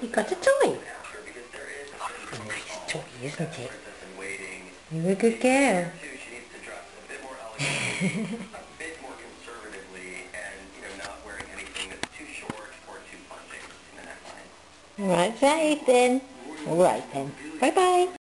You got a toy. A nice toy, isn't it? You're a good girl. Alright, safe then. Alright then. Bye bye.